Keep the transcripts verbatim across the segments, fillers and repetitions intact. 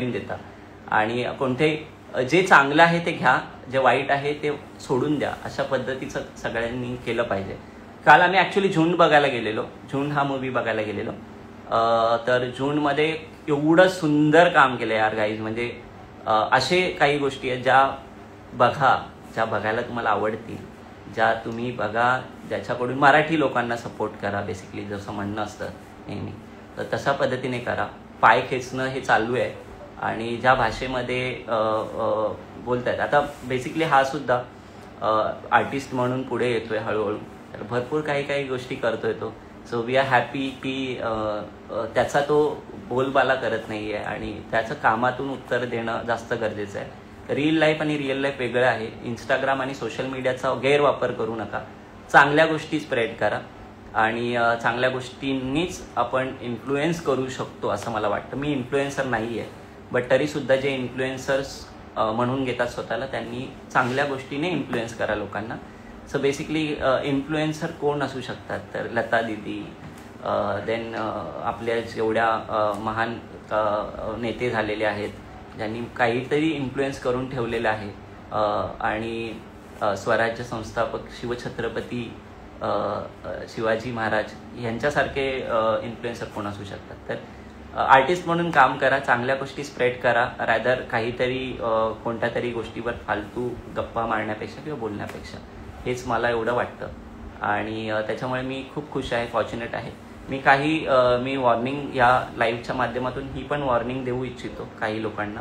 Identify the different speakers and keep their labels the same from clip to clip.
Speaker 1: देता आणि कोणते जे चांगलं आहे ते घ्या, जे वाईट आहे ते सोडून द्या, अशा पद्धतीचं सगळ्यांनी केलं पाहिजे. काल आम्ही ॲक्च्युली झुंड बघायला गेलेलो, झुंड हा मूवी बघायला गेलेलो. तर झुंडमध्ये एवढं सुंदर काम केलं यार गाईज. म्हणजे असे काही गोष्टी आहेत ज्या बघा, ज्या बघायला तुम्हाला आवडतील, ज्या तुम्ही बघा, ज्याच्याकडून मराठी लोकांना सपोर्ट करा. बेसिकली जसं म्हणणं असतं नेहमी, तर तशा पद्धतीने करा. पाय खेचणं हे चालू आहे आणि ज्या भाषेमध्ये बोलत आहेत आता, बेसिकली हा सुद्धा आर्टिस्ट म्हणून पुढे येतोय हळूहळू, तर भरपूर काही काही गोष्टी करतोय तो. सो वी आर हॅपी की त्याचा तो बोलबाला करत नाही आहे आणि त्याचं कामातून उत्तर देणं जास्त गरजेचं आहे. रिअल लाईफ आणि रिअल लाईफ वेगळं आहे. इंस्टाग्राम आणि सोशल मीडियाचा गैरवापर करू नका. चांगल्या गोष्टी स्प्रेड करा आणि चांगल्या गोष्टींनीच आपण इन्फ्लुएन्स करू शकतो असं मला वाटतं. मी इन्फ्लुएन्सर नाही आहे, बट तरीसुद्धा जे इन्फ्लुएन्सर्स म्हणून घेतात स्वतःला, त्यांनी चांगल्या गोष्टीने इन्फ्लुएन्स करा लोकांना. सो बेसिकली इन्फ्लुएन्सर कोण असू शकतात, तर लता दीदी, देन आपल्या जेवढ्या महान नेते झालेले आहेत, ज्यांनी काहीतरी इन्फ्लुएन्स करून ठेवलेलं आहे, आणि स्वराज्य संस्थापक शिवछत्रपती शिवाजी महाराज यांच्यासारखे इन्फ्लुएन्सर कोण असू शकतात. तर आर्टिस्ट म्हणून काम करा, चांगल्या गोष्टी स्प्रेड करा, रॅदर काहीतरी कोणत्या तरी गोष्टीवर फालतू गप्पा मारण्यापेक्षा किंवा बोलण्यापेक्षा. हेच मला एवढं वाटतं आणि त्याच्यामुळे मी खूप खुश आहे, फॉर्च्युनेट आहे. मी काही मी वॉर्निंग या लाईव्हच्या माध्यमातून ही पण वॉर्निंग देऊ इच्छितो काही लोकांना.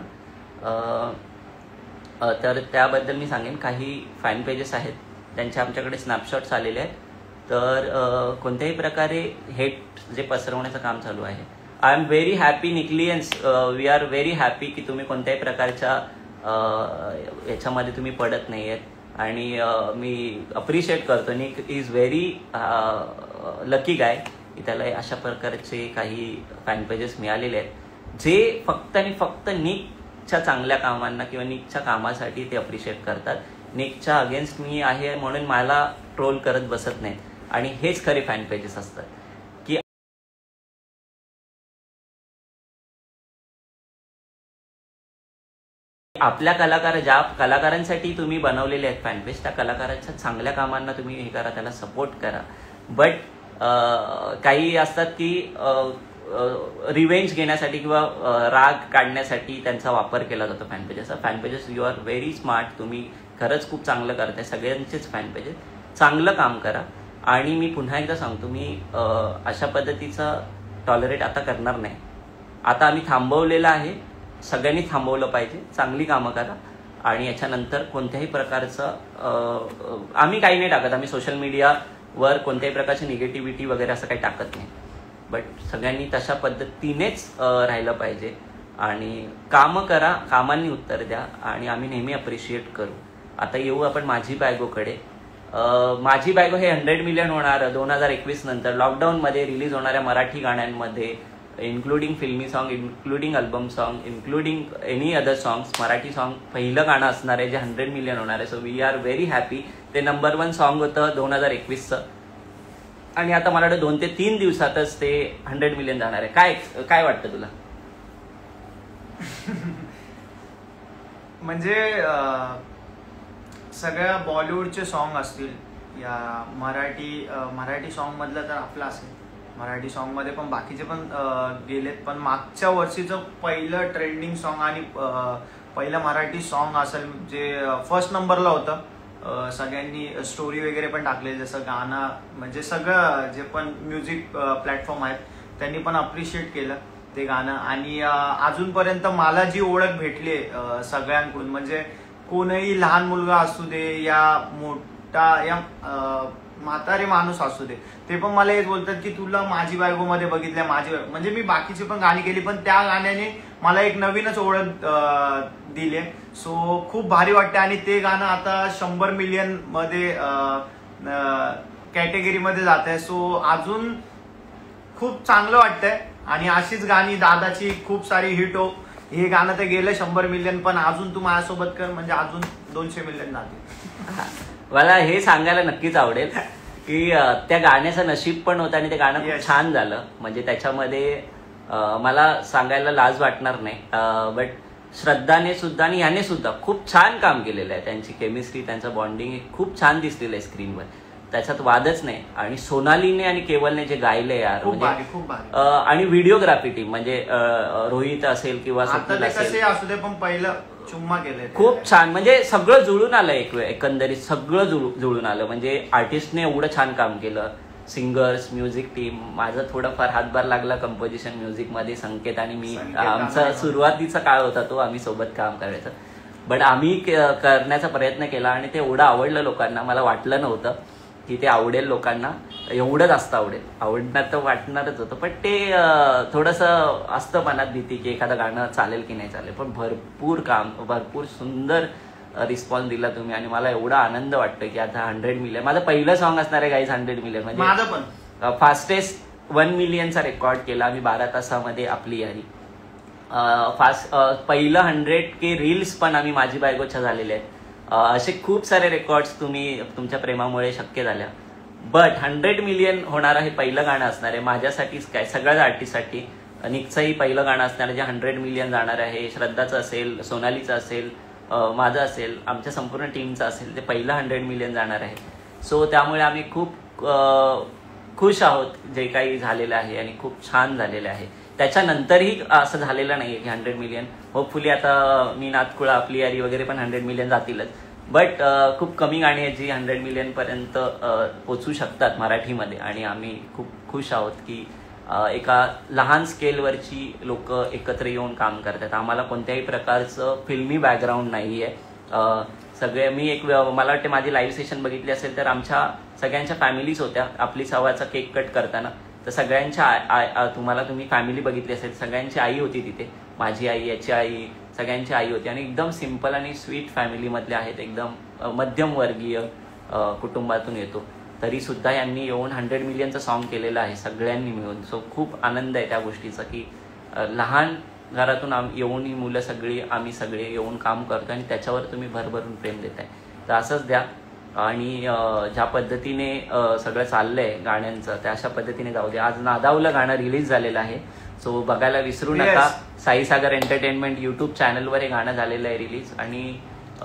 Speaker 1: तर त्याबद्दल मी सांगेन, काही फॅन पेजेस आहेत त्यांचे आमच्याकडे स्नॅपशॉट्स आलेले आहेत. तर कोणत्याही प्रकारे हेट जे पसरवण्याचं काम चालू आहे. आय एम व्हेरी हॅपी निकलियन्स, वी आर व्हेरी हॅपी की तुम्ही कोणत्याही प्रकारच्या याच्यामध्ये तुम्ही पडत नाही आहेत आणि मी अप्रिशिएट करतो. Nick is very lucky guy की त्याला अशा प्रकारचे काही फॅन पेजेस मिळालेले आहेत जे फक्त आणि फक्त निकच्या चांगल्या कामांना किंवा निकच्या कामासाठी ते अप्रिशिएट करतात. निकच्या अगेन्स्ट मी आहे म्हणून मला ट्रोल करत बसत नाहीत आणि हेच खरे फॅन पेजेस असतात की आपल्या कलाकार ज्या कलाकारांसाठी तुम्ही बनवलेले आहेत फॅन पेज, त्या कलाकारांच्या चांगल्या कामांना तुम्ही हे करा, त्याला सपोर्ट करा. बट काही असतात की रिवेंज घेण्यासाठी किंवा राग काढण्यासाठी त्यांचा वापर केला जातो फॅन पेजेसचा. Fan pages, you are very smart, तुम्ही खरंच खूप चांगलं करताय. सगळ्यांचेच फॅन पेजेस, चांगलं काम करा. आणि मी पुन्हा एकदा सांगतो, मी अशा पद्धतीचं टॉलरेट आता करणार नाही. आता आम्ही थांबवलेलं आहे, सगळ्यांनी थांबवलं पाहिजे. चांगली कामं करा आणि याच्यानंतर कोणत्याही प्रकारचं आम्ही काही नाही टाकत. आम्ही सोशल मीडियावर कोणत्याही प्रकारची निगेटिव्हिटी वगैरे असं काही टाकत नाही. बट सगळ्यांनी तशा पद्धतीनेच राहिलं पाहिजे आणि कामं करा, कामांनी उत्तर द्या आणि आम्ही नेहमी अप्रिशिएट करू. आता येऊ आपण माझी बायगोकडे. माझी बायगो हे हंड्रेड मिलियन होणार दोन हजार एकवीस नंतर लॉकडाऊनमध्ये रिलीज होणाऱ्या मराठी गाण्यांमध्ये, including filmy song, including album song, including any other songs, Marathi song पहिलं गाणं असणार आहे जे हंड्रेड मिलियन होणार आहे. So we are very happy. ते नंबर वन सॉन्ग होतं दोन हजार एकवीसचं आणि आता मला वाटतं दोन ते तीन दिवसातच ते हंड्रेड मिलियन जाणार आहे. काय काय वाटतं तुला?
Speaker 2: म्हणजे सगळ्या बॉलिवूडचे सॉन्ग असतील या मराठी मराठी सॉन्ग मधलं तर आपलं असेल, मराठी सॉन्ग मध्ये पण बाकीचे पण गेलेत, पण मागच्या वर्षीचं पहिलं ट्रेंडिंग सॉन्ग आणि पहिलं मराठी सॉन्ग असेल जे फर्स्ट नंबरला होतं. सगळ्यांनी स्टोरी वगैरे पण टाकले, जसं गाणं म्हणजे सगळं जे पण म्युझिक प्लॅटफॉर्म आहेत त्यांनी पण अप्रिशिएट केलं ते गाणं. आणि अजूनपर्यंत मला जी ओळख भेटली सगळ्यांकडून, म्हणजे कोणही लहान मुलगा असू दे या मोठा या म्हातारे माणूस असू दे, ते पण मला हेच बोलतात की तुला माझी बायको मध्ये बघितलंय. माझी म्हणजे मी बाकीची पण गाणी केली पण त्या गाण्याने मला एक नवीनच ओळख दिली. सो खूप भारी वाटते आणि ते गाणं आता शंभर मिलियन मध्ये कॅटेगरीमध्ये जात आहे. सो अजून खूप चांगलं वाटतंय आणि अशीच गाणी दादाची खूप सारी हिट हो. हे गाणं तर गेलं शंभर मिलियन, पण अजून तू माझ्यासोबत कर म्हणजे अजून दोनशे मिलियन जाते.
Speaker 1: मला हे सांगायला नक्कीच आवडेल की त्या गाण्याचं नशीब पण होतं आणि ते गाणं खूप छान झालं. म्हणजे त्याच्यामध्ये मला सांगायला लाज वाटणार नाही, बट श्रद्धाने सुद्धा आणि याने सुद्धा खूप छान काम केलेलं आहे. त्यांची केमिस्ट्री, त्यांचं बॉन्डिंग खूप छान दिसलेलं आहे स्क्रीनवर, त्याच्यात वादच नाही. आणि सोनालीने आणि केवलने जे गायले यार म्हणजे, आणि व्हिडिओग्राफी टीम म्हणजे रोहित असेल किंवा स्वप्नील असेल
Speaker 2: असू दे, पण पहिलं चुम्मा केले
Speaker 1: खूप छान. म्हणजे सगळं जुळून आलं एक वेळ, एकंदरीत सगळं जुळून आलं. म्हणजे आर्टिस्टने एवढं छान काम केलं, सिंगर्स, म्युझिक टीम. माझा थोडाफार हातभार लागला कंपोजिशन म्युझिकमध्ये, संकेत आणि मी. आमचा सुरुवातीचा काळ होता तो, आम्ही सोबत काम करायचं, बट आम्ही करण्याचा प्रयत्न केला आणि ते एवढं आवडलं लोकांना. मला वाटलं नव्हतं की ते आवडेल लोकांना, एवढं जास्त आवडेल. आवडणार तर वाटणारच होतं, पण ते थोडंसं असतं मनात भीती की एखादं गाणं चालेल की नाही चालेल. पण भरपूर काम, भरपूर सुंदर रिस्पॉन्स दिला तुम्ही आणि मला एवढा आनंद वाटतो की आता हंड्रेड मिलियन माझं पहिलं सॉन्ग असणार आहे गाईज. हंड्रेड मिलियन म्हणजे फास्टेस्ट वन मिलियनचा रेकॉर्ड केला आम्ही बारा तासामध्ये आपली यारी. फास्ट पहिलं हंड्रेड के रील्स पण आम्ही माझी बायकोच्या झालेले आहेत. असे खूप सारे रेकॉर्ड्स तुम्ही तुमच्या प्रेमामुळे शक्य झाल्या. बट हंड्रेड मिलियन होणारं हे पहिलं गाणं असणार आहे माझ्यासाठीच काय, सगळ्याच आर्टिस्टसाठी. निकचंही पहिलं गाणं असणार आहे जे हंड्रेड मिलियन जाणार आहे. श्रद्धाचं असेल, सोनालीचं असेल, माझं असेल, आमच्या संपूर्ण टीमचं असेल, ते पहिलं हंड्रेड मिलियन जाणार आहे. सो त्यामुळे आम्ही खूप खुश आहोत जे काही झालेलं आहे आणि खूप छान झालेलं आहे. त्याच्यानंतरही असं झालेलं नाही की हंड्रेड मिलियन. होपफुली आता मी नातकुळा, आपली यारी वगैरे पण हंड्रेड मिलियन जातीलच, बट खूप कमी गाणी आहेत जी हंड्रेड मिलियनपर्यंत पोचू शकतात मराठीमध्ये. आणि आम्ही खूप खुश आहोत की एका लहान स्केलवरची लोक एकत्र येऊन काम करतात. आम्हाला कोणत्याही प्रकारचं फिल्मी बॅकग्राऊंड नाही आहे. सगळे मी एक मला वाटते माझी लाईव्ह सेशन बघितली असेल तर आमच्या सगळ्यांच्या फॅमिलीज होत्या. आपली सवाचा केक कट करताना तर सगळ्यांच्या तुम्हाला तुम्ही फॅमिली बघितली असेल, सगळ्यांची आई होती तिथे. माझी आई, याची आई, सगळ्यांची आई होती आणि एकदम सिम्पल आणि स्वीट फॅमिलीमधले आहेत. एकदम मध्यमवर्गीय कुटुंबातून येतो, तरी सुद्धा यांनी येऊन हंड्रेड मिलियनचं सॉन्ग केलेलं आहे सगळ्यांनी मिळून. सो खूप आनंद आहे त्या गोष्टीचा की लहान घरातून आम येऊन ही मुलं सगळी, आम्ही सगळे येऊन काम करतो आणि त्याच्यावर तुम्ही भरभरून प्रेम देताय. तर असंच द्या. आणि ज्या पद्धतीने सगळं चाललंय गाण्यांचं त्या अशा पद्धतीने जाऊ दे. आज नादावलं गाणं रिलीज झालेलं आहे, सो बघायला विसरू नका. साई सागर एंटरटेनमेंट यूट्यूब चॅनलवर हे गाणं झालेलं आहे रिलीज आणि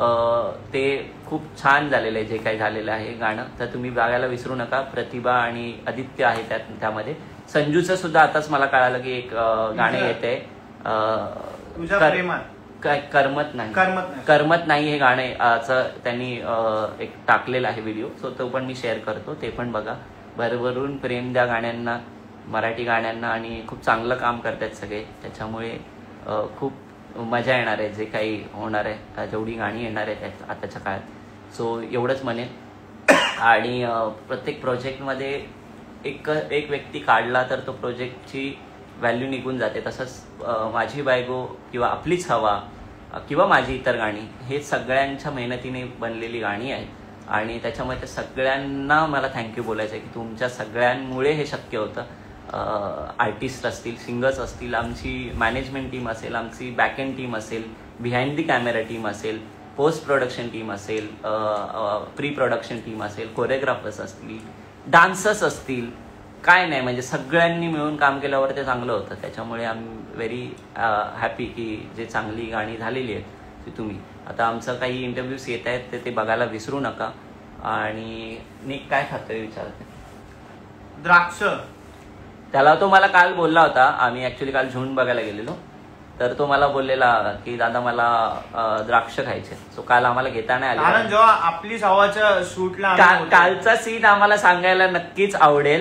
Speaker 1: ते खूप छान झालेलं आहे जे काही झालेलं आहे गाणं, तर तुम्ही बघायला विसरू नका. प्रतिभा आणि आदित्य आहे त्यात, त्यामध्ये संजूचं सुद्धा आताच मला कळालं की एक गाणं येते काय करमत नाही करमत नाही हे गाण्याचं त्यांनी एक टाकलेलं आहे व्हिडिओ, सो तो पण मी शेअर करतो, ते पण बघा. भरभरून प्रेम द्या गाण्यांना, मराठी गाण्यांना, आणि खूप चांगलं काम करतात सगळे. त्याच्यामुळे खूप मजा येणार आहे जे काही होणार आहे, जेवढी गाणी येणार आहेत आताच्या काळात. सो एवढंच म्हणेन. आणि प्रत्येक प्रोजेक्टमध्ये एक एक व्यक्ती काढला तर तो प्रोजेक्टची व्हॅल्यू निघून जाते. तसंच माझी बायको किंवा आपलीच हवा किंवा माझी इतर गाणी हे सगळ्यांच्या मेहनतीने बनलेली गाणी आहेत आणि त्याच्यामुळे त्या सगळ्यांना मला थँक्यू बोलायचं आहे की तुमच्या सगळ्यांमुळे हे शक्य होतं. आर्टिस्ट असतील, सिंगर्स असतील, आमची मॅनेजमेंट टीम असेल, आमची बॅकएंड टीम असेल, बिहाइंड दी कॅमेरा टीम असेल, पोस्ट प्रोडक्शन टीम असेल, प्री प्रोडक्शन टीम असेल, कोरिओग्राफर्स असतील, डान्सर्स असतील, काय नाही म्हणजे सगळ्यांनी मिळून काम केल्यावर ते चांगलं होतं. त्याच्यामुळे आय एम व्हेरी हॅपी की जे चांगली गाणी झालेली आहेत ती तुम्ही. आता आमचं काही इंटरव्ह्यूज येत आहेत ते ते बघायला विसरू नका. आणि निक काय खातोय विचारते?
Speaker 2: द्राक्ष.
Speaker 1: त्याला तो मला काल बोलला होता, आम्ही ऍक्च्युली काल झुंड बघायला गेलेलो, तर तो मला बोललेला की दादा मला द्राक्ष खायचे. सो काल आम्हाला घेता नाही आले.
Speaker 2: जेव्हा आपली सवाच्या शूटला
Speaker 1: कालचा सीन आम्हाला सांगायला नक्कीच आवडेल.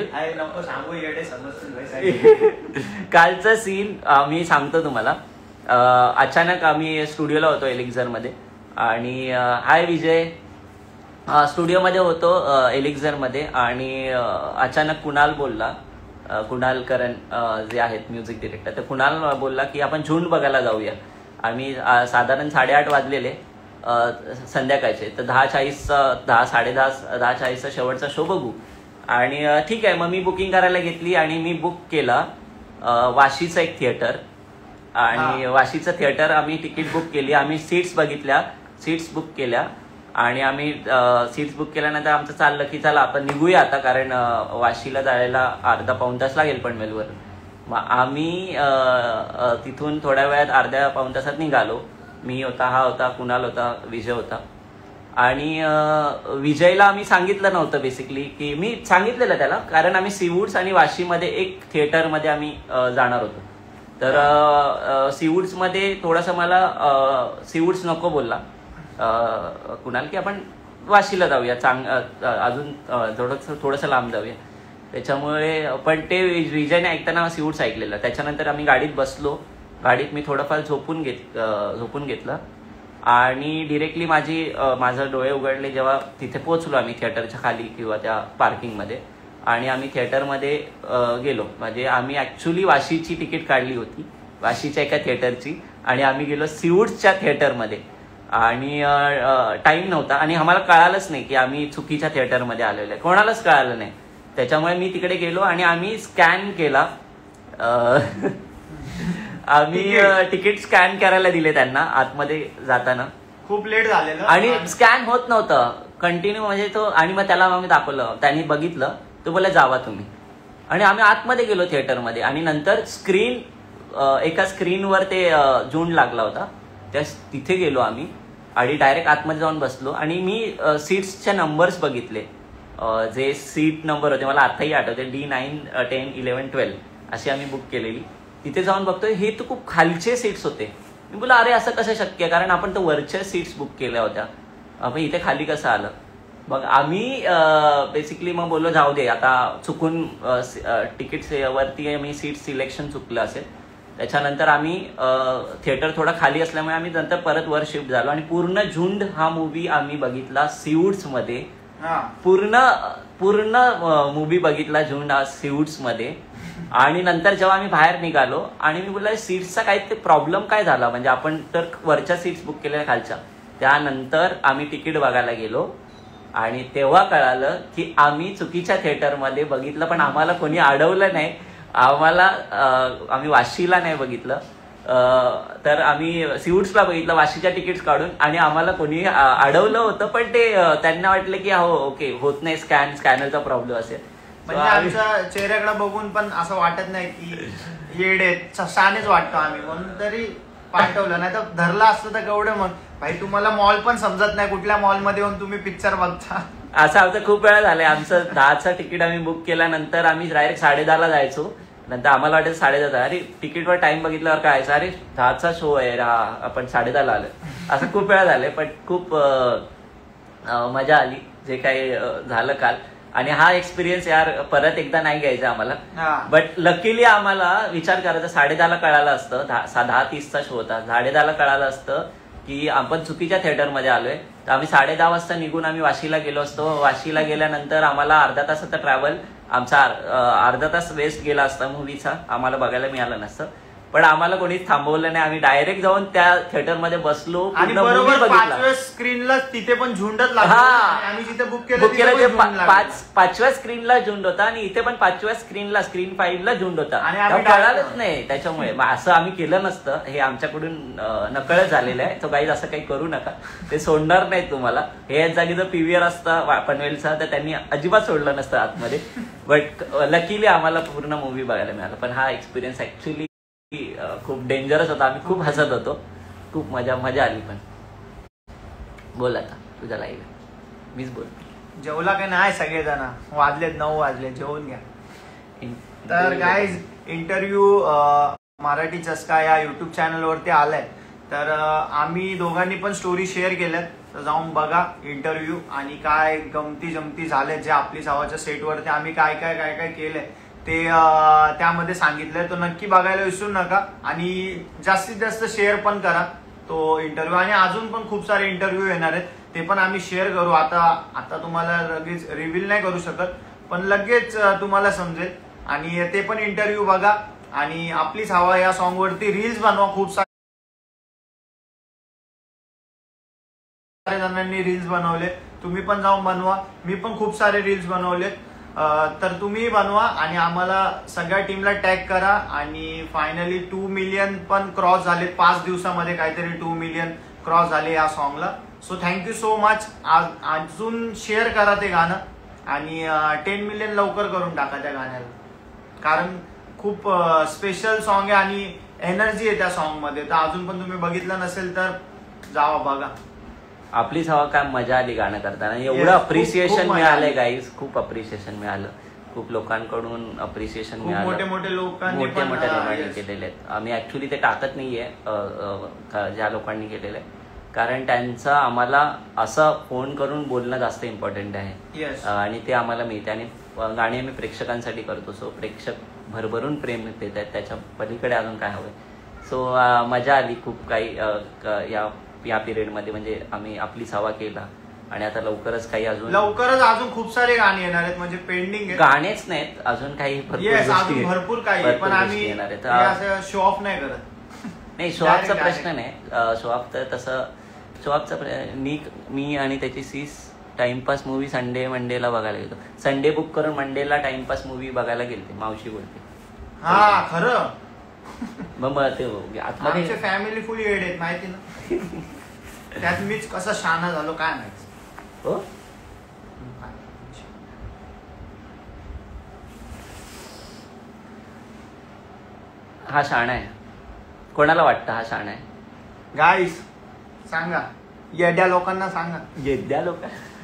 Speaker 1: कालचा सीन मी सांगतो तुम्हाला. अचानक आम्ही स्टुडिओला होतो एलिक्झर मध्ये आणि हाय विजय स्टुडिओमध्ये होतो एलिक्झर मध्ये आणि अचानक कुणाल बोलला, कुणाल करण जे आहेत म्युझिक डिरेक्टर, तर कुणाल बोलला की आपण झुंड बघायला जाऊया. आम्ही साधारण साडेआठ वाजलेले संध्याकाळचे, तर दहा चाळीस दहा साडे दहा दहा चाळीसचा शेवटचा शो बघू. आणि ठीक आहे मग मी बुकिंग करायला घेतली आणि मी बुक केला वाशीचं एक थिएटर. आणि वाशीचं थिएटर आम्ही तिकीट बुक केली, आम्ही सीट्स बघितल्या, सीट्स बुक केल्या आणि आम्ही सीट्स बुक केल्यानंतर आमचं चाललं की चला आपण निघूया आता, कारण वाशीला जायला अर्धा पाऊण तास लागेल पनवेलवर. मग आम्ही तिथून थोड्या वेळात अर्ध्या पाऊण तासात निघालो. मी होता, हा होता, कुणाल होता, विजय होता. आणि विजयला आम्ही सांगितलं नव्हतं बेसिकली, की मी सांगितलेलं त्याला, कारण आम्ही सीवूड्स आणि वाशीमध्ये एक थिएटरमध्ये आम्ही जाणार होतो. तर सीवूड्समध्ये थोडंसं मला सीवूड्स नको बोलला कुणाल, की आपण वाशीला जाऊया, चांग अजून थोडंसं थोडंसं लांब जाऊया. त्याच्यामुळे पण ते विजयने ऐकताना सीवूड्स ऐकलेलं. त्याच्यानंतर आम्ही गाडीत बसलो. गाडीत मी थोडंफार झोपून घेत झोपून घेतलं आणि डिरेक्टली माझी माझं डोळे उघडले जेव्हा तिथे पोहोचलो आम्ही थिएटरच्या खाली किंवा त्या पार्किंगमध्ये. आणि आम्ही थिएटरमध्ये गेलो. म्हणजे आम्ही ॲक्च्युली वाशीची तिकीट काढली होती, वाशीच्या एका थिएटरची, आणि आम्ही गेलो सीवूड्सच्या थिएटरमध्ये. आणि टाईम नव्हता आणि आम्हाला कळालंच नाही की आम्ही चुकीच्या थिएटरमध्ये आलेलो आहे, कोणालाच कळालं नाही. त्याच्यामुळे मी तिकडे गेलो आणि आम्ही स्कॅन केला. आम्ही तिकीट स्कॅन करायला दिले त्यांना आतमध्ये जाताना.
Speaker 2: खूप लेट झालेलं
Speaker 1: आणि स्कॅन होत नव्हतं कंटिन्यू, म्हणजे तो. आणि मग त्याला आम्ही दाखवलं, त्यांनी बघितलं, तो बोलला जावा तुम्ही. आणि आम्ही आतमध्ये गेलो थिएटरमध्ये. आणि नंतर स्क्रीन, एका स्क्रीनवर ते जून लागला होता, त्या तिथे गेलो आम्ही आणि डायरेक्ट आतमध्ये जाऊन बसलो. आणि मी सीट्सचे नंबर्स बघितले, जे सीट नंबर होते मला आताही आठवते, D nine ten eleven twelve अशी आम्ही बुक केलेली. तिथे जाऊन बघतोय हे तर खूप खालचे सीट्स होते. मी बोला अरे असं कसं शक्य आहे, कारण आपण तर वरच्या सीट्स बुक केल्या होत्या, आपण इथे खाली कसं आलं. मग आम्ही बेसिकली मग बोललो जाऊ दे आता, चुकून तिकीट वरती आम्ही सीट सिलेक्शन चुकलं असेल. त्याच्यानंतर आम्ही थिएटर थोडा खाली असल्यामुळे आम्ही नंतर परत वर शिफ्ट झालो आणि पूर्ण झुंड हा मूवी आम्ही बघितला सीवूड्समध्ये. पूर्ण पूर्ण मूवी बघितला झुंड हा सीवूड्समध्ये. आणि नंतर जेव्हा आम्ही बाहेर निघालो आणि मी बोललो सीट्सचा काय ते प्रॉब्लेम काय झाला, म्हणजे आपण तर वरच्या सीट्स बुक केल्या खालच्या. त्यानंतर आम्ही तिकीट बघायला गेलो आणि तेव्हा कळालं की आम्ही चुकीच्या थिएटरमध्ये बघितलं, पण आम्हाला कोणी अडवलं नाही. आम्हाला आम्ही वाशीला नाही बघितलं, तर आम्ही सीवूड्सला बघितलं वाशीच्या तिकीट्स काढून. आणि आम्हाला कोणी अडवलं होतं, पण ते त्यांना वाटलं की हो ओके होत नाही, स्कॅन स्कॅनरचा प्रॉब्लेम असेल.
Speaker 2: म्हणजे आमच्या चेहऱ्याकडे बघून पण असं वाटत नाही की येडे शानेच वाटतो आम्ही, म्हणून तरी पाठवलं. नाही तर धरलं असतं तर केवढं. मग भाई तुम्हाला मॉल पण समजत नाही, कुठल्या मॉलमध्ये येऊन तुम्ही पिक्चर बघता.
Speaker 1: असं आमचं खूप वेळा झालंय. आमचं दहाचं तिकीट आम्ही बुक केल्यानंतर आम्ही डायरेक्ट साडे दहाला जायचो. नंतर आम्हाला वाटायचं साडे दहा, अरे तिकीटवर टाइम बघितल्यावर काय अरे दहाचा शो आहे, आपण साडे दहाला आलो. असं खूप वेळा झालंय, पण खूप मजा आली जे काही झालं काल. आणि हा एक्सपिरियन्स यार परत एकदा नाही घ्यायचा आम्हाला. बट लकीली आम्हाला विचार करायचा, साडे दहाला कळालं असतं, दहा दहा तीसचा शो होता, साडे दहाला कळालं असतं की आपण चुकीच्या थिएटरमध्ये आलोय, तर आम्ही साडे दहा वाजता निघून आम्ही वाशीला गेलो असतो. वाशीला गेल्यानंतर आम्हाला अर्धा तासाचा ट्रॅव्हल, आमचा अर्धा तास वेस्ट गेला असता मूवीचा, आम्हाला बघायला मिळालं नसतं. पण आम्हाला कोणीच थांबवलं नाही, आम्ही डायरेक्ट जाऊन त्या थिएटरमध्ये बसलो
Speaker 2: आणि बरोबर पाचव्या स्क्रीनला तिथे पण झुंडच लागला. आम्ही जिथे बुक केलं
Speaker 1: पाच पाचव्या स्क्रीनला झुंड होता आणि इथे पण पाचव्या स्क्रीनला स्क्रीन फाईव्हला झुंड होता. कळालंच नाही. त्याच्यामुळे असं आम्ही केलं नसतं, हे आमच्याकडून नकळत झालेलं आहे. तो काही असं काही करू नका, ते सोडणार नाही तुम्हाला. हे याच जागी जर पीव्हीआर असता पनवेलचा तर त्यांनी अजिबात सोडलं नसतं आतमध्ये. बट लकीली आम्हाला पूर्ण मूवी बघायला मिळालं. पण हा एक्सपिरियन्स ऍक्च्युली खूप डेंजरस होता. आम्ही खूप हसत होतो, खूप मजा मजा आली. पण बोल आता तुझ्या लाईव्ह, मीच बोल.
Speaker 2: जेवला काय नाही सगळेजण? वाजलेत नऊ वाजले, जेवून घ्या. तर गाईज इंटरव्ह्यू मराठी चस्का या युट्यूब चॅनलवरती आलाय, तर आम्ही दोघांनी पण स्टोरी शेअर केल्यात, तर जाऊन बघा इंटरव्ह्यू. आणि काय गमती जमती झाले जे आपली सावाच्या सेटवरती आम्ही काय काय काय काय केलंय ते त्यामध्ये सांगितलंय, तो नक्की बघायला विसरू नका. आणि जास्तीत जास्त शेअर पण करा तो इंटरव्ह्यू. आणि अजून पण खूप सारे इंटरव्ह्यू येणार आहेत, ते पण आम्ही शेअर करू. आता आता तुम्हाला लगेच रिव्हील नाही करू शकत, पण लगेच तुम्हाला समजेल. आणि ते पण इंटरव्ह्यू बघा. आणि आपलीच हवा या सॉन्ग वरती रील्स बनवा. खूप सारे जणांनी रील्स बनवले, तुम्ही पण जाऊन बनवा. मी पण खूप सारे रील्स बनवलेत, तर तुम्ही बनवा आणि आम्हाला सगळ्या टीमला टॅग करा. आणि फायनली टू मिलियन पण क्रॉस झाले पाच दिवसामध्ये, काहीतरी टू मिलियन क्रॉस झाले या सॉन्गला. So thank you so much. अजून शेअर करा ते गाणं आणि टेन मिलियन लवकर करून टाका त्या गाण्याला, कारण खूप खूप स्पेशल सॉन्ग आहे आणि एनर्जी आहे त्या सॉन्ग मध्ये. तर अजून पण तुम्ही बघितलं नसेल तर जावा बघा.
Speaker 1: आपलीच हवा काय मजा आली गाणं करताना. एवढं
Speaker 2: Yes,
Speaker 1: अप्रिसिएशन
Speaker 2: खूप- खूप मजा
Speaker 1: मिळालंय
Speaker 2: आली.
Speaker 1: गाईज, खूप अप्रिसिएशन मिळालं. खूप लोकांकडून अप्रिसिएशन
Speaker 2: खूप
Speaker 1: मिळालं.
Speaker 2: मोठे मोठे लोकांनी
Speaker 1: मोठ्या
Speaker 2: पण,
Speaker 1: मोठ्या
Speaker 2: हा,
Speaker 1: लोकांनी
Speaker 2: yes.
Speaker 1: केलेले आहेत. आम्ही ऍक्च्युली ते टाकत नाहीये अ, अ, का- ज्या लोकांनी केलेलं आहे, कारण त्यांचं आम्हाला असं फोन करून बोलणं जास्त इम्पॉर्टंट आहे.
Speaker 2: Yes.
Speaker 1: अ, आणि ते आम्हाला मिळते. आणि अ, गाणी आम्ही प्रेक्षकांसाठी करतो. सो प्रेक्षक भरभरून प्रेम देत आहेत, त्याच्या पलीकडे अजून काय हवंय. सो मजा आली खूप काही अ, क- या या पिरियडमध्ये. म्हणजे आम्ही आपलीच हवा केला आणि आता लवकरच काही अजून
Speaker 2: लवकरच अजून खूप सारे गाणी येणार आहेत, म्हणजे पेंडिंग आहे.
Speaker 1: गाणेच नाहीत अजून, काही भरपूर
Speaker 2: येस,
Speaker 1: गोष्टी
Speaker 2: अजून
Speaker 1: आहेत.
Speaker 2: भरपूर काही आहे,
Speaker 1: भरपूर
Speaker 2: पण
Speaker 1: गोष्टी
Speaker 2: आम्ही
Speaker 1: येणार आहेत.
Speaker 2: हे
Speaker 1: अ,
Speaker 2: असं शो ऑफ नाही करत.
Speaker 1: नाही, शोआपचा
Speaker 2: Direct,
Speaker 1: प्रश्न
Speaker 2: direct.
Speaker 1: नाही. शोआप तर तसं शोआपचा मी मी आणि त्याची सीस टाइमपास मूवी संडे मंडेला बघायला गेलो. संडे बुक करून मंडेला टाइमपास मूवी बघायला गेलते. मावशी बोलते
Speaker 2: हा खरं.
Speaker 1: मग मग ते आतमध्ये
Speaker 2: आमचे फॅमिली फुल एड आहेत माहिती ना. त्यात मीच कसा शाना झालो काय माहिती.
Speaker 1: हो. हा शाणा आहे. कोणाला वाटतं हा शाणा आहे?
Speaker 2: गाईस सांगा, येड्या लोकांना सांगा.
Speaker 1: येद्या लोक.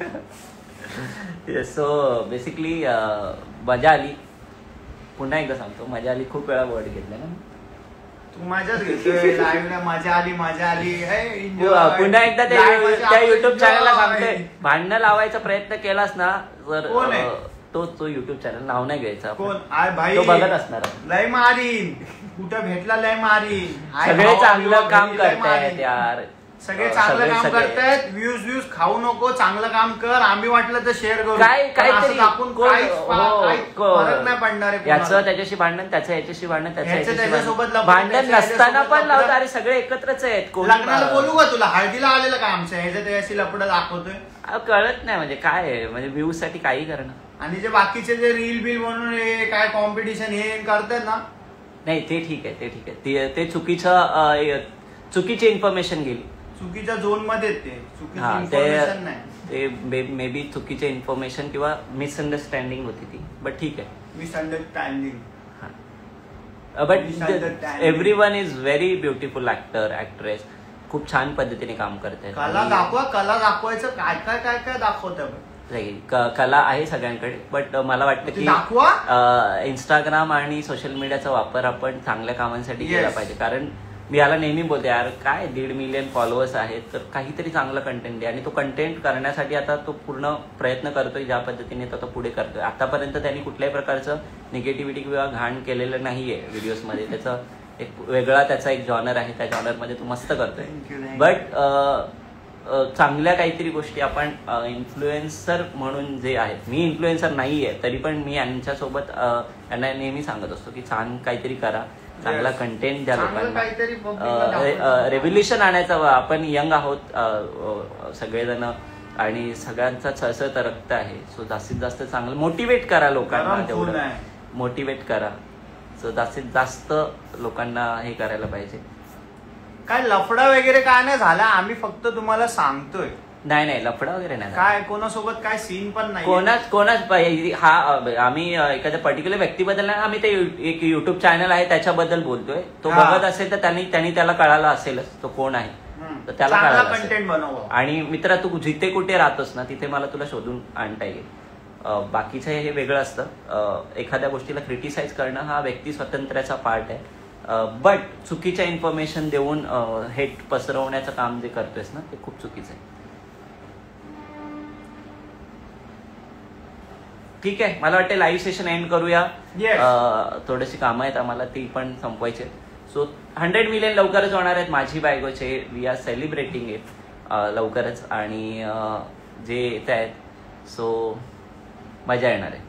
Speaker 1: सो बेसिकली मजा आली. पुन्हा एकदा सांगतो, मजा आली. खूप वेळा वर्ड घेतला ना
Speaker 2: तू मजाच घेतोय. लाईव्ह मजा आली मजा आली. हे enjoy.
Speaker 1: पुन्हा एकदा ते
Speaker 2: Live मध्ये
Speaker 1: त्या
Speaker 2: आपण
Speaker 1: युट्यूब चॅनलला
Speaker 2: enjoy.
Speaker 1: सांगतोय, भांडणं लावायचा प्रयत्न केलास ना जर
Speaker 2: कोण आहे?
Speaker 1: अ, तो तो युट्यूब चॅनल नाव नाही घ्यायचा आपण.
Speaker 2: कोण आय भाई?
Speaker 1: तो बघत असणार.
Speaker 2: लय मारीन. कुठं भेटला लय मारीन. हाय
Speaker 1: सगळे
Speaker 2: भावा,
Speaker 1: चांगलं
Speaker 2: बिवा
Speaker 1: काम
Speaker 2: घरी लय
Speaker 1: करतायत
Speaker 2: मारीन.
Speaker 1: यार.
Speaker 2: सगळे
Speaker 1: अ,
Speaker 2: चांगलं
Speaker 1: सगळे-
Speaker 2: काम
Speaker 1: सगळे.
Speaker 2: करतायत. व्ह्यूज व्ह्यूज खाऊ नको, चांगलं काम कर. आम्ही वाटलं तर शेअर करू.
Speaker 1: काय
Speaker 2: पण असं
Speaker 1: काहीतरी
Speaker 2: दाखवून
Speaker 1: कोण-
Speaker 2: काहीच
Speaker 1: हो,
Speaker 2: फा- काहीच
Speaker 1: को-
Speaker 2: फरक नाही पडणार आहे
Speaker 1: याचं
Speaker 2: कोणाला.
Speaker 1: त्याच्याशी भांडण, त्याचं याच्याशी भांडण, त्याचं
Speaker 2: ह्याचं
Speaker 1: याच्याशी
Speaker 2: त्याच्यासोबत
Speaker 1: भांडण.
Speaker 2: लफडं,
Speaker 1: भांडण
Speaker 2: त्याचं
Speaker 1: नसताना
Speaker 2: याच्यासोबत
Speaker 1: पण
Speaker 2: लफडं.
Speaker 1: लावतात. अरे सगळे एकत्रच आहेत. कोणी-
Speaker 2: लग्नाला बोलू का तुला? हळदीला आलेलं का आमच्या ह्याच्यात त्याच्याशी लपडं दाखवतोय.
Speaker 1: अहो, कळत नाही म्हणजे काय आहे, म्हणजे व्ह्यूज साठी काही करणं.
Speaker 2: आणि जे बाकीचे जे रील बिल म्हणून हे काय कॉम्पिटिशन हे करतात ना,
Speaker 1: नाही ते ठीक आहे, ते ठीक आहे. ते ते चुकीचं अ, चुकीची इन्फॉर्मेशन गेली.
Speaker 2: चुकीच्या झोन मध्ये ते चुकीची
Speaker 1: हा ते
Speaker 2: इन्फॉर्मेशन नाही.
Speaker 1: ते मे बी चुकीचे इन्फॉर्मेशन किंवा मिसअंडरस्टँडिंग होती ती. बट ठीक आहे.
Speaker 2: Misunderstanding.
Speaker 1: But
Speaker 2: Misunderstanding.
Speaker 1: Every one is very beautiful actor actress. खूप छान पद्धतीने काम करतात.
Speaker 2: कला दाखवा. कला दाखवायचं काय काय काय काय दाखवतं.
Speaker 1: क- कला आहे सगळ्यांकडे. बट मला वाटतं
Speaker 2: ते
Speaker 1: की
Speaker 2: दाखवा.
Speaker 1: इंस्टाग्राम आणि सोशल मीडियाचा वापर आपण चांगल्या कामांसाठी
Speaker 2: Yes.
Speaker 1: केला पाहिजे. कारण मी याला नेहमी बोलते, यार काय दीड मिलियन फॉलोअर्स आहेत, तर काहीतरी चांगलं कंटेंट आहे. आणि तो कंटेंट करण्यासाठी आता तो पूर्ण प्रयत्न करतोय. ज्या पद्धतीने तो पुढे करतोय. आतापर्यंत त्यांनी कुठल्याही प्रकारचं निगेटिव्हिटी किंवा घाण केलेलं नाहीये व्हिडिओजमध्ये. त्याचं एक वेगळा त्याचा एक जॉनर आहे. त्या जॉनरमध्ये तो मस्त करतोय.
Speaker 2: Thank you, thank you.
Speaker 1: But चांगल्या काहीतरी गोष्टी आपण इन्फ्लुएन्सर म्हणून जे आहेत, मी इन्फ्लुएन्सर नाहीये तरी पण मी यांच्यासोबत अ, यांना नेहमी सांगत असतो की छान काहीतरी करा, चांगला
Speaker 2: Yes.
Speaker 1: कंटेंट द्या
Speaker 2: चांगलं
Speaker 1: लोकांना.
Speaker 2: काहीतरी public ला दाखवा.
Speaker 1: रेव्होल्युशन आणायचं. आपण यंग आहोत अ, अ, सगळेजण आणि सगळ्यांचा सळसळतं रक्त आहे. सो जास्तीत जास्त चांगलं मोटिवेट करा लोकांना.
Speaker 2: गरम खून
Speaker 1: तेवढं
Speaker 2: आहे.
Speaker 1: मोटिवेट करा. सो जास्तीत जास्त लोकांना हे करायला पाहिजे.
Speaker 2: काय लफडा वगैरे काय नाही झाला. आम्ही फक्त तुम्हाला सांगतोय.
Speaker 1: नाही नाही लफडा वगैरे नाही झाला.
Speaker 2: काय कोणासोबत काय सीन पण नाही.
Speaker 1: कोणाच कोणाच हा आम्ही एखाद्या पर्टिक्युलर व्यक्तीबद्दल नाही, आम्ही ते एक युट्यूब चॅनल आहे त्याच्याबद्दल बोलतोय. तो
Speaker 2: हा.
Speaker 1: बघत असेल तर त्यांनी त्यांनी त्याला कळालं असेलच तो कोण आहे. तर त्याला
Speaker 2: चांगला
Speaker 1: कळालं असेल.
Speaker 2: कंटेंट बनवा.
Speaker 1: आणि मित्रा तू जिथे कुठे राहतोस ना तिथे मला तुला शोधून आणता येईल. अं, बाकीचं हे वेगळं असतं. अं, एखाद्या गोष्टीला क्रिटिसाइज करणं हा व्यक्ती स्वातंत्र्याचा पार्ट आहे. बट चुकीच्या इन्फॉर्मेशन देऊन हेट पसरवण्याचं काम जे करतोयस ना ते खूप चुकीचं आहे. ठीक आहे, मला वाटतं लाईव्ह सेशन एंड करूया.
Speaker 2: Yes.
Speaker 1: अं, थोडीशी कामं आहेत आम्हाला, ती पण संपवायची. सो हंड्रेड मिलियन लवकरच होणार आहेत माझी बायकोचे. वी आर सेलिब्रेटिंग इट लवकरच. आणि अं, जे येत आहेत सो मजा येणार आहे.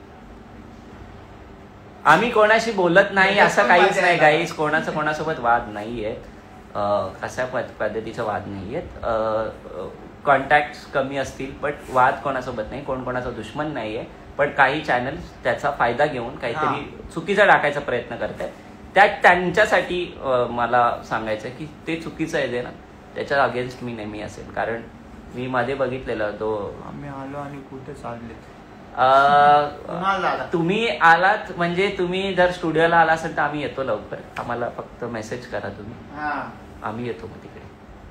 Speaker 1: आम्ही कोणाशी बोलत नाही असं काहीच नाही गाईस. कोणाचं कोणासोबत वाद नाहीये. कशा पद्धतीचा वाद नाहीयेत. कॉन्टॅक्ट कमी असतील बट वाद कोणासोबत नाही. कोण कोणाचा दुश्मन नाहीये. पण काही चॅनल त्याचा फायदा घेऊन काहीतरी चुकीचा टाकायचा प्रयत्न करतात. त्या त्यांच्यासाठी मला सांगायचं की ते चुकीचं आहे जे ना त्याच्या अगेन्स्ट मी नेहमी असेल. कारण मी मध्ये बघितलेलं तो
Speaker 2: आम्ही आलो आणि कुठे चालले कुणाल दादा
Speaker 1: तुम्ही आलात म्हणजे तुम्ही जर स्टुडिओला आला असेल तर आम्ही येतो लवकर. आम्हाला फक्त मेसेज करा तुम्ही,
Speaker 2: हा
Speaker 1: आम्ही येतो मग तिकडे.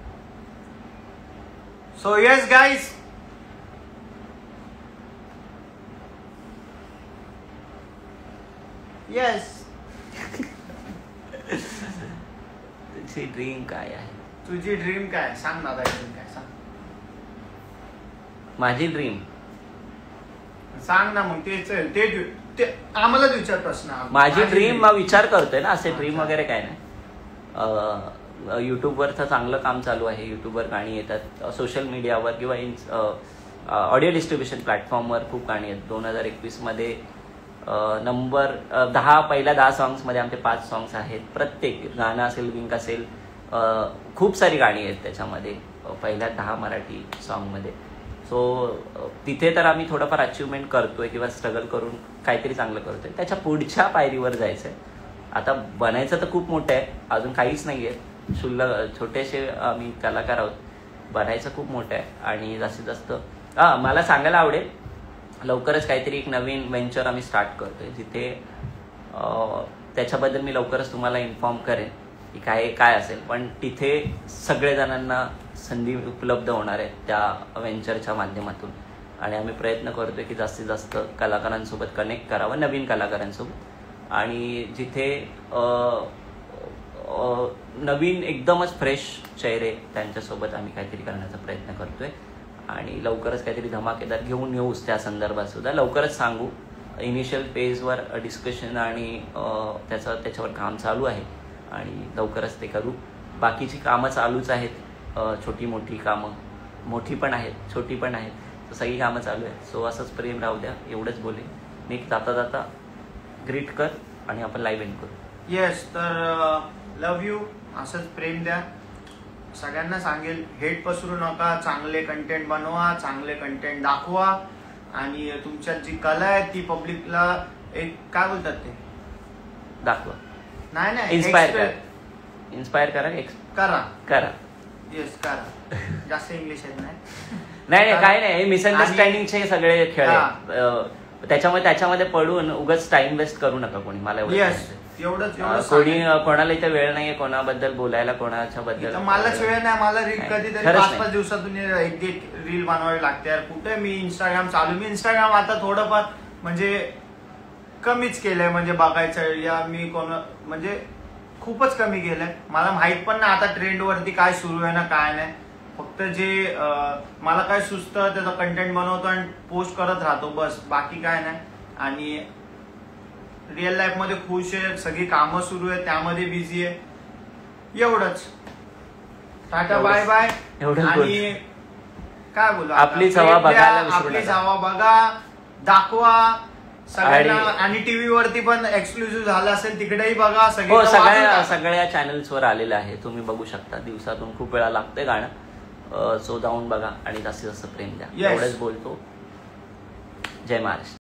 Speaker 2: So yes guys, yes.
Speaker 1: तुझी ड्रीम काय आहे?
Speaker 2: तुझी ड्रीम काय? सांग दादा, ड्रीम काय सांग.
Speaker 1: माझी ड्रीम
Speaker 2: सांग ना मग. तेच ते ते आम्हालाच विचार प्रश्न.
Speaker 1: माझी ड्रीम मग विचार करतोय ना, असे ड्रीम वगैरे काय नाही. युट्यूबवरचं चांगलं काम चालू आहे. युट्यूबवर गाणी येतात, सोशल मीडियावर किंवा इन ऑडिओ डिस्ट्रीब्युशन प्लॅटफॉर्मवर खूप गाणी आहेत. दोन हजार एकवीस मध्ये नंबर दहा पहिल्या दहा सॉंग्समध्ये आमचे पाच सॉंग्स आहेत. प्रत्येक गाणं असेल, विंक असेल, खूप सारी गाणी आहेत त्याच्यामध्ये पहिल्या दहा मराठी सॉंगमध्ये. सो तिथे तर आम्ही थोडंफार अचिव्हमेंट करतोय किंवा स्ट्रगल करून काहीतरी चांगलं करतोय. त्याच्या पुढच्या पायरीवर जायचंय. आता बनायचं तर खूप मोठं आहे, अजून काहीच नाही आहे. शुल्लक छोटेसे आम्ही कलाकार आहोत. बनायचं खूप मोठं आहे आणि जास्तीत जास्त हां मला सांगायला आवडेल, लवकरच काहीतरी एक नवीन वेंचर आम्ही स्टार्ट करतोय, जिथे त्याच्याबद्दल मी लवकरच तुम्हाला इन्फॉर्म करेन की काय काय असेल. पण तिथे सगळेजणांना संधी उपलब्ध होणार आहे त्या वेंचरच्या माध्यमातून. आणि आम्ही प्रयत्न करतोय की जास्तीत जास्त कलाकारांसोबत कनेक्ट करावं, नवीन कलाकारांसोबत. आणि जिथे नवीन एकदमच फ्रेश चेहरे त्यांच्यासोबत आम्ही काहीतरी करण्याचा प्रयत्न करतोय. आणि लवकरच काहीतरी धमाकेदार घेऊन येऊच त्या संदर्भात सुद्धा लवकरच सांगू. इनिशियल फेजवर डिस्कशन आणि त्याचं त्याच्यावर काम चालू आहे आणि लवकरच ते करू. बाकीची कामं चालूच आहेत, छोटी मोठी कामं, मोठी पण आहेत, छोटी पण आहेत, तर सगळी कामं चालू आहेत. सो असंच प्रेम राहू द्या, एवढंच बोले मी. जाता जाता ग्रीट कर आणि आपण लाईव्ह एंड करू.
Speaker 2: येस, तर लव्ह यू. असंच प्रेम द्या. सगळ्यांना सांगेल, हेट पसरू नका, चांगले कंटेंट बनवा, चांगले कंटेंट दाखवा आणि तुमच्यात जी कला आहे ती पब्लिकला एक काय बोलतात ते
Speaker 1: दाखवा.
Speaker 2: नाही नाही
Speaker 1: इन्स्पायर करा, इन्स्पायर करा,
Speaker 2: करा
Speaker 1: करा.
Speaker 2: येस करा. जास्त इंग्लिश येत नाही.
Speaker 1: नाही नाही काय नाही, मिसअंडरस्टँडिंगचे सगळे खेळ आहेत. त्याच्यामध्ये त्याच्यामध्ये पडून उगाच टाइम वेस्ट करू नका कोणी. मला
Speaker 2: एवढंच एवढंच
Speaker 1: कोणी कोणाला इथे वेळ नाहीये कोणाबद्दल बोलायला, कोणाच्या बद्दल
Speaker 2: मलाच वेळ नाही. मला रील कधीतरी पाच पाच दिवसातून एक एक रील बनवावी लागते यार. कुठे मी इंस्टाग्राम चालू, मी इंस्टाग्राम आता थोडंफार म्हणजे कमीच केलंय, म्हणजे बघायचं या मी कोण म्हणजे खूपच कमी केलंय. मला माहित पण नाही आता ट्रेंड वरती काय सुरू आहे ना काय नाही. फक्त जे मला काय सुचतं त्याचा कंटेंट बनवतो आणि पोस्ट करत राहतो बस, बाकी काय नाही. आणि रिअल लाईफ मध्ये खुश आहे, सगळी कामं सुरू आहे, त्यामध्ये बिझी आहे. एवढंच. Tata bye bye. आणि काय बोलू,
Speaker 1: आपलीच हवा बघायला,
Speaker 2: आपलीच हवा बघा, दाखवा सगळ्यांना. आणि टीव्ही वरती पण एक्सक्लुझिव्ह झालं असेल तिकडेही बघा.
Speaker 1: हो, सगळ्या सगळ्या चॅनल्सवर आलेलं आहे, तुम्ही बघू शकता. दिवसातून खूप वेळा लागतंय गाणं, सो जाऊन बघा आणि जास्तीत जास्त प्रेम द्या. एवढंच बोलतो. जय महाराष्ट्र.